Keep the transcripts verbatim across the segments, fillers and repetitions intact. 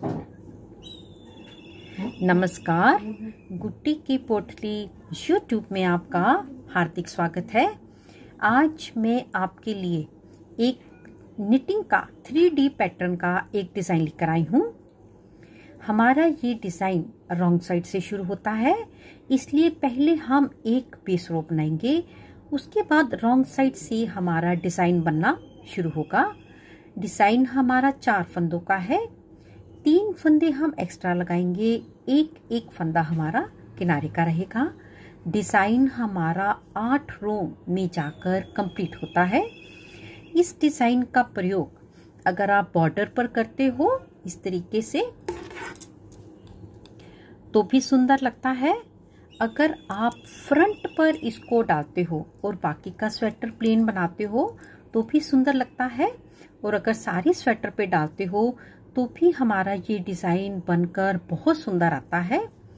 नमस्कार, गुड्डी की पोटली यूट्यूब में आपका हार्दिक स्वागत है। आज मैं आपके लिए एक निटिंग का थ्री डी पैटर्न का एक डिज़ाइन लेकर आई हूँ। हमारा ये डिज़ाइन रॉन्ग साइड से शुरू होता है, इसलिए पहले हम एक बेस रो बनाएंगे, उसके बाद रॉन्ग साइड से हमारा डिज़ाइन बनना शुरू होगा। डिज़ाइन हमारा चार फंदों का है, तीन फंदे हम एक्स्ट्रा लगाएंगे, एक एक फंदा हमारा किनारे का रहेगा। डिज़ाइन हमारा आठ रो में जाकर कंप्लीट होता है। इस डिज़ाइन का प्रयोग अगर आप बॉर्डर पर करते हो इस तरीके से तो भी सुंदर लगता है। अगर आप फ्रंट पर इसको डालते हो और बाकी का स्वेटर प्लेन बनाते हो तो भी सुंदर लगता है, और अगर सारे स्वेटर पे डालते हो तो भी हमारा ये डिज़ाइन बनकर बहुत सुंदर आता है।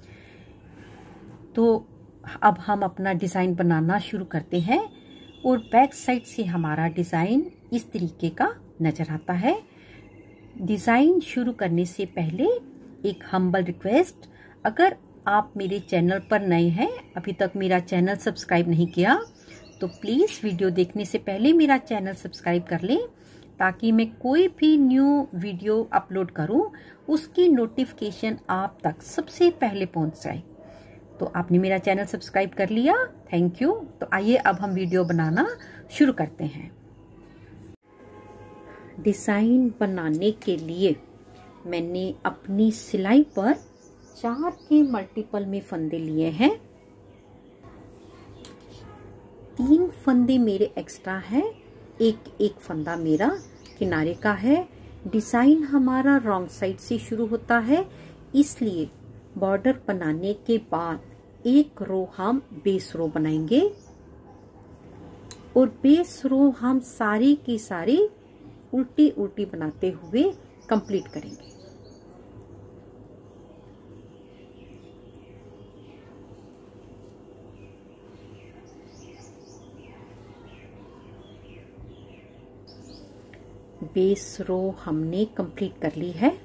तो अब हम अपना डिज़ाइन बनाना शुरू करते हैं, और बैक साइड से हमारा डिज़ाइन इस तरीके का नज़र आता है। डिज़ाइन शुरू करने से पहले एक हम्बल रिक्वेस्ट, अगर आप मेरे चैनल पर नए हैं, अभी तक मेरा चैनल सब्सक्राइब नहीं किया, तो प्लीज़ वीडियो देखने से पहले मेरा चैनल सब्सक्राइब कर लें, ताकि मैं कोई भी न्यू वीडियो अपलोड करूं उसकी नोटिफिकेशन आप तक सबसे पहले पहुंच जाए। तो आपने मेरा चैनल सब्सक्राइब कर लिया, थैंक यू। तो आइए अब हम वीडियो बनाना शुरू करते हैं। डिज़ाइन बनाने के लिए मैंने अपनी सिलाई पर चार के मल्टीपल में फंदे लिए हैं। तीन फंदे मेरे एक्स्ट्रा हैं, एक एक फंदा मेरा किनारे का है। डिज़ाइन हमारा रॉन्ग साइड से शुरू होता है, इसलिए बॉर्डर बनाने के बाद एक रो हम बेस रो बनाएंगे, और बेस रो हम सारी की सारी उल्टी उल्टी बनाते हुए कंप्लीट करेंगे। बेस रो हमने कंप्लीट कर ली है।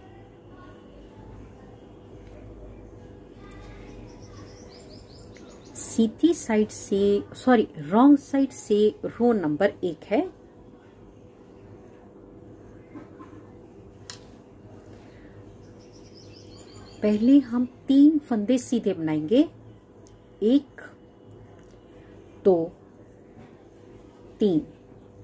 सीधी साइड से सॉरी रॉन्ग साइड से रो नंबर एक है। पहले हम तीन फंदे सीधे बनाएंगे, एक दो तीन।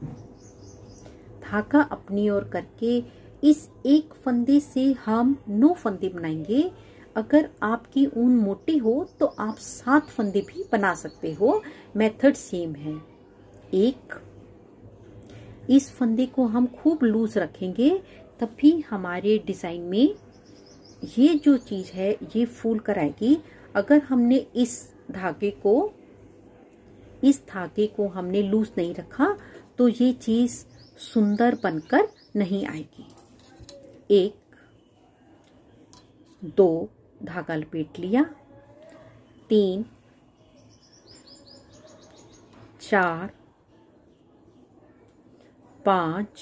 धागा अपनी ओर करके इस एक फंदे से हम नौ फंदे बनाएंगे। अगर आपकी ऊन मोटी हो तो आप सात फंदे भी बना सकते हो, मेथड सेम है। एक इस फंदे को हम खूब लूज रखेंगे, तभी हमारे डिजाइन में ये जो चीज है ये फूल कर आएगी। अगर हमने इस धागे को इस धागे को हमने लूज नहीं रखा तो ये चीज सुंदर बनकर नहीं आएगी। एक दो धागा लपेट लिया, तीन चार पाँच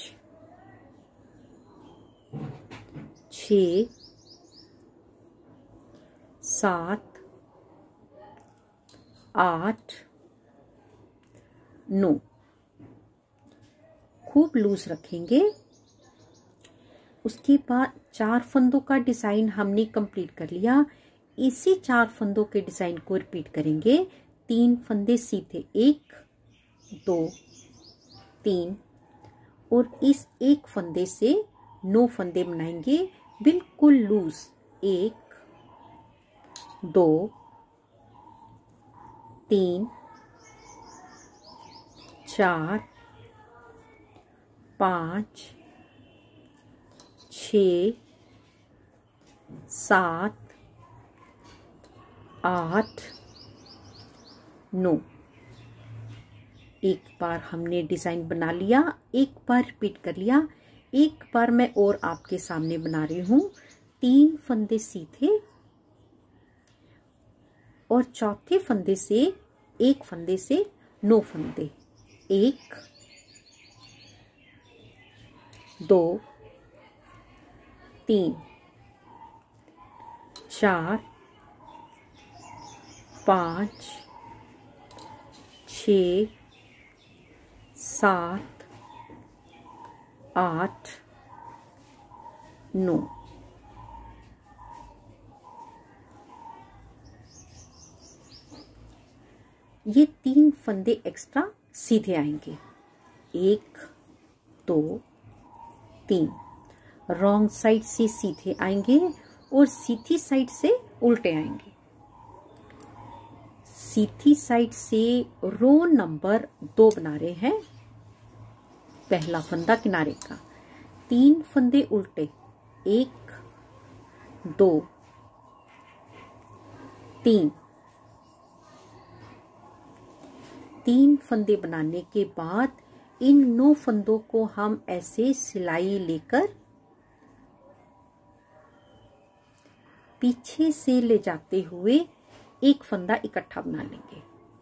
छ सात आठ नौ। खूब लूज रखेंगे। उसके बाद चार फंदों का डिजाइन हमने कंप्लीट कर लिया। इसी चार फंदों के डिजाइन को रिपीट करेंगे। तीन फंदे सीधे, एक दो तीन, और इस एक फंदे से नौ फंदे बनाएंगे बिल्कुल लूज। एक दो तीन चार पाँच छ सात आठ नौ। एक बार हमने डिज़ाइन बना लिया, एक बार रिपीट कर लिया। एक बार मैं और आपके सामने बना रही हूँ। तीन फंदे सीधे और चौथे फंदे से एक फंदे से नौ फंदे। एक दो तीन चार, पाँच, छ, सात, आठ, नौ। ये तीन फंदे एक्स्ट्रा सीधे आएंगे, एक, दो, तीन। रॉन्ग साइड से सीधे आएंगे और सीधी साइड से उल्टे आएंगे। सीधी साइड से रो नंबर दो बना रहे हैं, पहला फंदा किनारे का, तीन फंदे उल्टे, एक, दो, तीन। तीन फंदे बनाने के बाद इन नौ फंदों को हम ऐसे सिलाई लेकर पीछे से ले जाते हुए एक फंदा इकट्ठा बना लेंगे।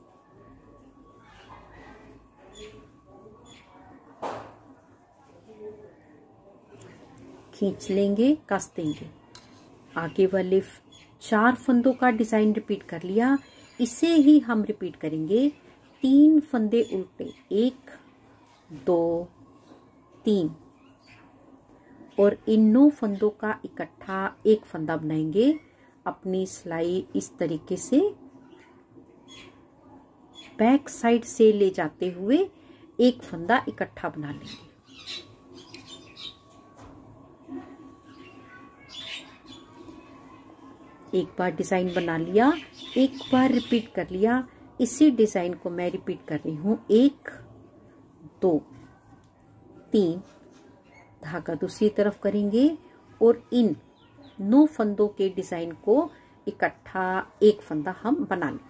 खींच लेंगे, कस देंगे। आगे वाले चार फंदों का डिजाइन रिपीट कर लिया, इसे ही हम रिपीट करेंगे। तीन फंदे उल्टे, एक, दो, तीन, और इन नौ फंदों का इकट्ठा एक फंदा बनाएंगे। अपनी सिलाई इस तरीके से बैक साइड से ले जाते हुए एक फंदा इकट्ठा बना लेंगे। एक बार डिजाइन बना लिया, एक बार रिपीट कर लिया। इसी डिजाइन को मैं रिपीट कर रही हूं। एक, दो, तीन, धागा दूसरी तरफ करेंगे और इन नौ फंदों के डिजाइन को इकट्ठा एक फंदा हम बना लेंगे।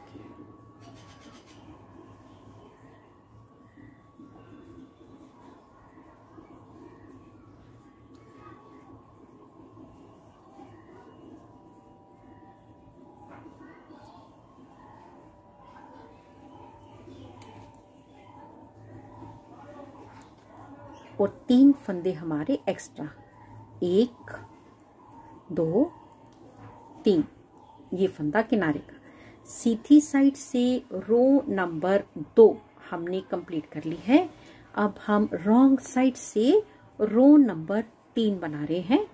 और तीन फंदे हमारे एक्स्ट्रा, एक, दो, तीन, ये फंदा किनारे का। सीधी साइड से रो नंबर दो हमने कंप्लीट कर ली है। अब हम रॉन्ग साइड से रो नंबर तीन बना रहे हैं।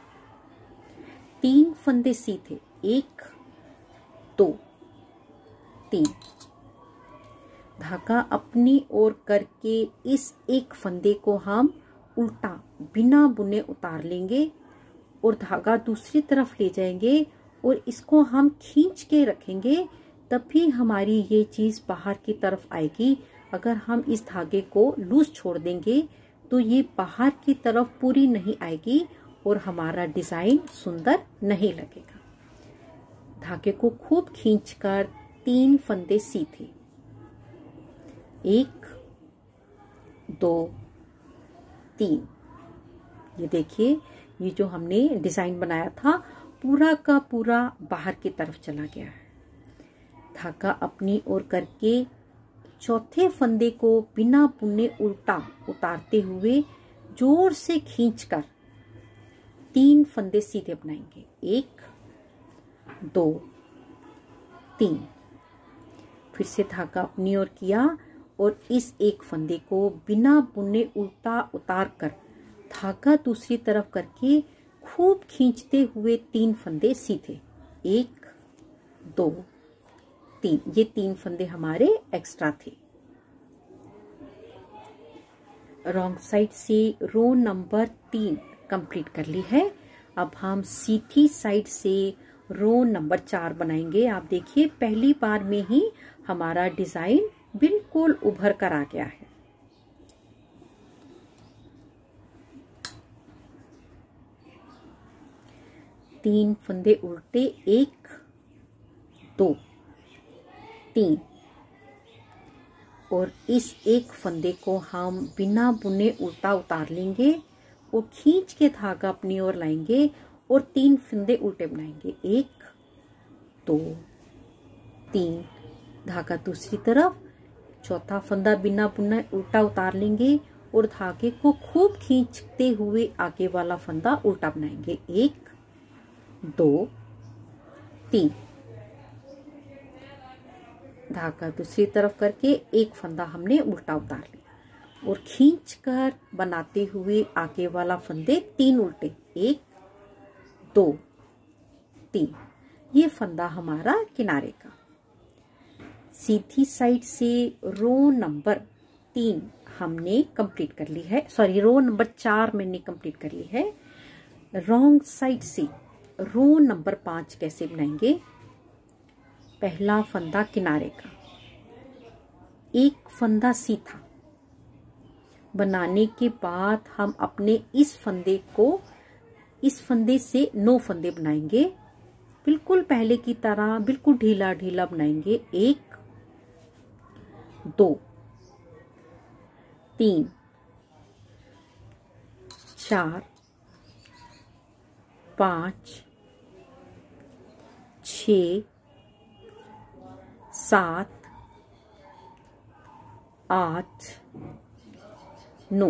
तीन फंदे सीधे, एक, दो, तीन। धागा अपनी ओर करके इस एक फंदे को हम उल्टा बिना बुने उतार लेंगे और धागा दूसरी तरफ ले जाएंगे और इसको हम खींच के रखेंगे, तभी हमारी ये चीज बाहर की तरफ आएगी। अगर हम इस धागे को लूज छोड़ देंगे तो ये बाहर की तरफ पूरी नहीं आएगी और हमारा डिजाइन सुंदर नहीं लगेगा। धागे को खूब खींचकर तीन फंदे सीधे, एक, दो, तीन। ये देखिए, ये जो हमने डिजाइन बनाया था पूरा का पूरा बाहर की तरफ चला गया है। धागा अपनी ओर करके चौथे फंदे को बिना बुने उल्टा उतारते हुए जोर से खींचकर तीन फंदे सीधे बनाएंगे, एक, दो, तीन। फिर से धागा अपनी ओर किया और इस एक फंदे को बिना बुने उल्टा उतार कर धागा दूसरी तरफ करके खूब खींचते हुए तीन फंदे सीधे, एक, दो, तीन। ये तीन फंदे हमारे एक्स्ट्रा थे। रॉन्ग साइड से रो नंबर तीन कंप्लीट कर ली है। अब हम सीधी साइड से रो नंबर चार बनाएंगे। आप देखिए, पहली बार में ही हमारा डिजाइन बिल्कुल उभर कर आ गया है। तीन फंदे उल्टे, एक, दो, तीन, और इस एक फंदे को हम बिना बुने उल्टा उतार लेंगे और खींच के धागा अपनी ओर लाएंगे और तीन फंदे उल्टे बनाएंगे, एक, दो, तीन। धागा दूसरी तरफ, चौथा फंदा बिना बुने उल्टा उतार लेंगे और धागे को खूब खींचते हुए आगे वाला फंदा उल्टा बनाएंगे, एक, दो, तीन। धागा दूसरी तरफ करके एक फंदा हमने उल्टा उतार लिया और खींचकर बनाते हुए आगे वाला फंदे तीन उल्टे, एक दो तीन। ये फंदा हमारा किनारे का। सीधी साइड से रो नंबर तीन हमने कंप्लीट कर ली है, सॉरी रो नंबर चार मैंने कंप्लीट कर ली है। रॉन्ग साइड से रो नंबर पांच कैसे बनाएंगे? पहला फंदा किनारे का, एक फंदा सीधा बनाने के बाद हम अपने इस फंदे को इस फंदे से नौ फंदे बनाएंगे, बिल्कुल पहले की तरह बिल्कुल ढीला ढीला बनाएंगे। एक दो तीन चार पाँच छ सात आठ नौ।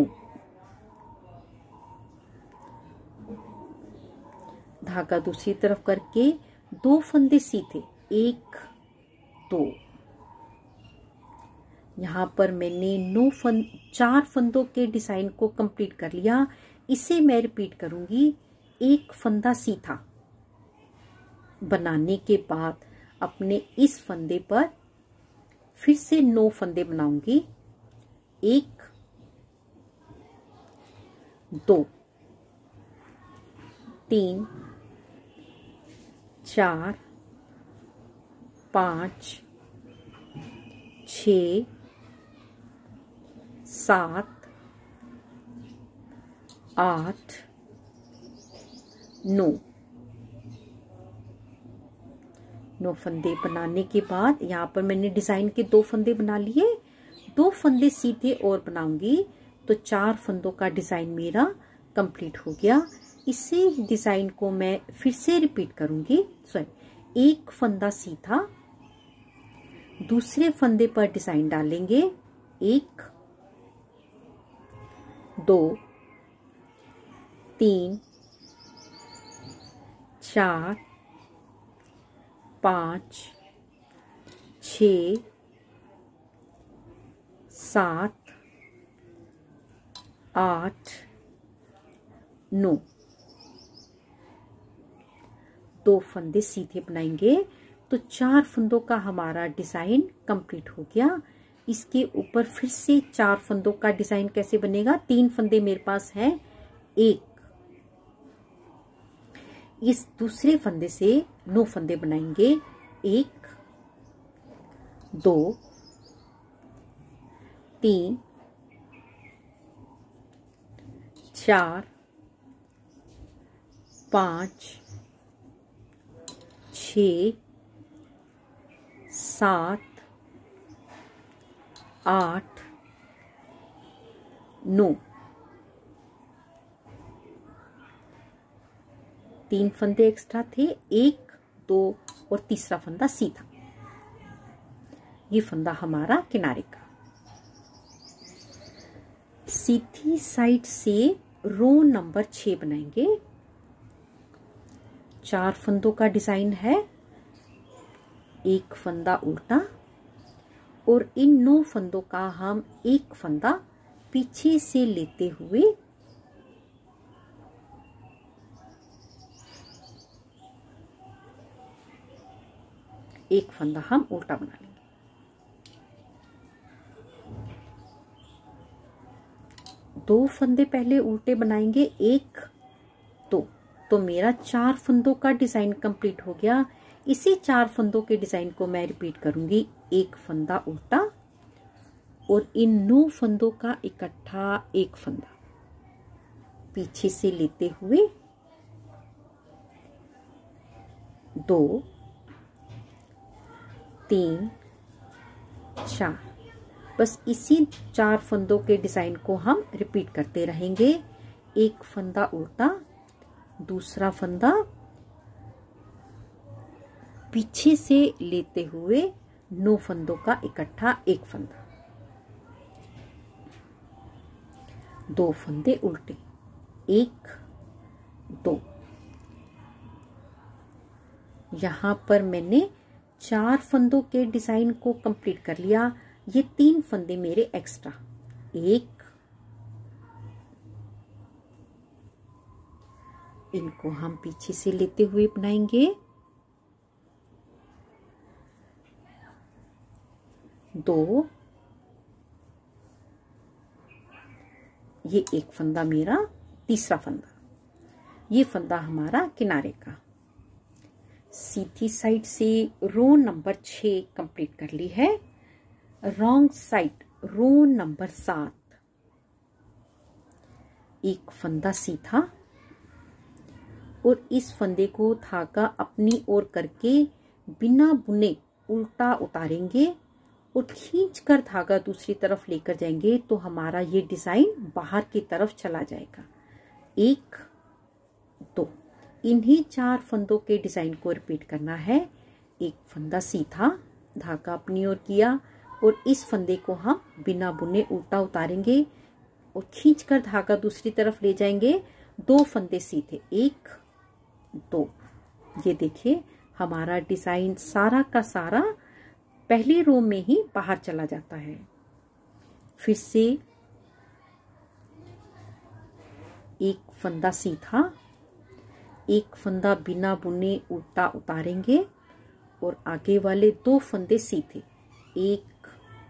धागा दूसरी तरफ करके दो फंदे सीधे, एक दो। यहाँ पर मैंने नौ फंद चार फंदों के डिजाइन को कंप्लीट कर लिया। इसे मैं रिपीट करूंगी। एक फंदा सीधा बनाने के बाद अपने इस फंदे पर फिर से नौ फंदे बनाऊंगी, एक दो तीन चार पाँच छ सात आठ नौ। नौ फंदे बनाने के बाद यहाँ पर मैंने डिजाइन के दो फंदे बना लिए, दो फंदे सीधे और बनाऊंगी तो चार फंदों का डिजाइन मेरा कंप्लीट हो गया। इसी डिजाइन को मैं फिर से रिपीट करूंगी। सॉरी, एक फंदा सीधा, दूसरे फंदे पर डिजाइन डालेंगे, एक दो तीन चार पाँच छ सात आठ नौ। दो फंदे सीधे बनाएंगे तो चार फंदों का हमारा डिजाइन कंप्लीट हो गया। इसके ऊपर फिर से चार फंदों का डिजाइन कैसे बनेगा? तीन फंदे मेरे पास हैं, एक इस दूसरे फंदे से नौ फंदे बनाएंगे, एक दो तीन चार पाँच छ सात आठ नौ। तीन फंदे एक्स्ट्रा थे, एक दो और तीसरा फंदा सीधा। ये फंदा हमारा किनारे का। सीधी साइड से रो नंबर छह बनाएंगे। चार फंदों का डिजाइन है, एक फंदा उल्टा और इन नौ फंदों का हम एक फंदा पीछे से लेते हुए एक फंदा हम उल्टा बना लेंगे। दो फंदे पहले उल्टे बनाएंगे, एक दो, तो मेरा चार फंदों का डिजाइन कंप्लीट हो गया। इसी चार फंदों के डिजाइन को मैं रिपीट करूंगी। एक फंदा उल्टा और इन नौ फंदों का इकट्ठा एक फंदा पीछे से लेते हुए दो तीन चार। बस इसी चार फंदों के डिजाइन को हम रिपीट करते रहेंगे। एक फंदा उल्टा, दूसरा फंदा पीछे से लेते हुए नौ फंदों का इकट्ठा एक फंदा, दो फंदे उल्टे, एक दो यहाँ पर मैंने चार फंदों के डिजाइन को कंप्लीट कर लिया। ये तीन फंदे मेरे एक्स्ट्रा, एक, इनको हम पीछे से लेते हुए बनाएंगे, दो, ये एक फंदा मेरा तीसरा फंदा, ये फंदा हमारा किनारे का। सीधी साइड से रो नंबर छः कंप्लीट कर ली है। रॉन्ग साइड रो नंबर सात, एक फंदा सीधा और इस फंदे को धागा अपनी ओर करके बिना बुने उल्टा उतारेंगे और खींचकर धागा दूसरी तरफ लेकर जाएंगे तो हमारा ये डिजाइन बाहर की तरफ चला जाएगा। एक, दो, इन्हीं चार फंदों के डिजाइन को रिपीट करना है। एक फंदा सीधा, धागा अपनी ओर किया और इस फंदे को हम बिना बुने उल्टा उतारेंगे और खींचकर धागा दूसरी तरफ ले जाएंगे। दो फंदे सीधे, एक, दो। ये देखिए हमारा डिजाइन सारा का सारा पहली रो में ही बाहर चला जाता है। फिर से एक फंदा सीधा, एक फंदा बिना बुने उल्टा उतारेंगे और आगे वाले दो फंदे सीधे, एक,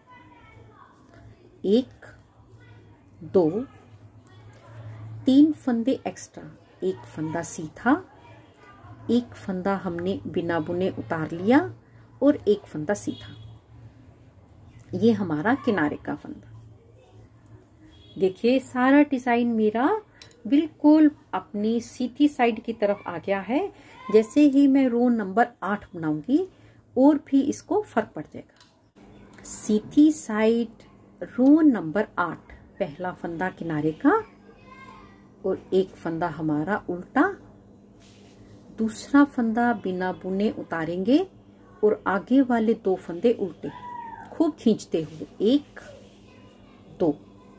एक, दो, तीन फंदे एक्स्ट्रा, एक फंदा सीधा, एक फंदा हमने बिना बुने उतार लिया और एक फंदा सीधा। ये हमारा किनारे का फंदा। देखिए सारा डिजाइन मेरा बिल्कुल अपनी सीधी साइड की तरफ आ गया है। जैसे ही मैं रो नंबर आठ बनाऊंगी और भी इसको फर्क पड़ जाएगा। सीधी साइड रो नंबर आठ, पहला फंदा किनारे का और एक फंदा हमारा उल्टा, दूसरा फंदा बिना बुने उतारेंगे और आगे वाले दो फंदे उल्टे खूब खींचते हुए, एक, दो।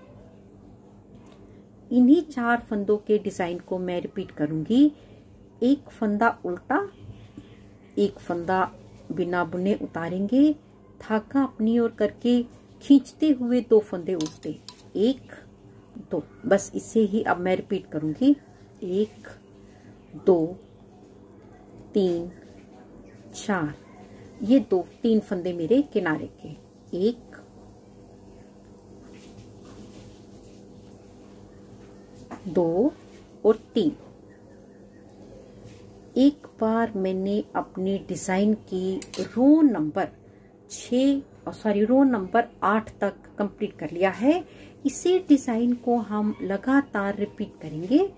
इन्हीं चार फंदों के डिजाइन को मैं रिपीट करूंगी। एक फंदा उल्टा, एक फंदा बिना बुने उतारेंगे, धागा अपनी ओर करके खींचते हुए दो फंदे उल्टे, एक, दो। बस इसे ही अब मैं रिपीट करूंगी। एक, दो, तीन, चार। ये दो तीन फंदे मेरे किनारे के, एक, दो और तीन। एक बार मैंने अपनी डिजाइन की रो नंबर छः सॉरी रो नंबर आठ तक कंप्लीट कर लिया है। इसी डिजाइन को हम लगातार रिपीट करेंगे।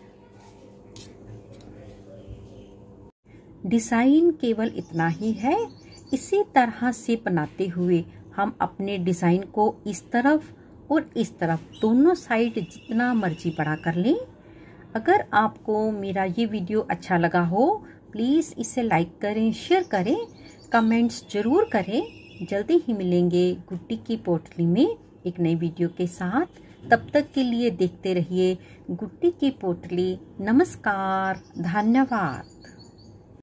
डिजाइन केवल इतना ही है। इसी तरह से बनाते हुए हम अपने डिजाइन को इस तरफ और इस तरफ दोनों साइड जितना मर्जी बड़ा कर लें। अगर आपको मेरा ये वीडियो अच्छा लगा हो प्लीज़ इसे लाइक करें, शेयर करें, कमेंट्स जरूर करें। जल्दी ही मिलेंगे गुड्डी की पोटली में एक नई वीडियो के साथ। तब तक के लिए देखते रहिए गुड्डी की पोटली। नमस्कार, धन्यवाद।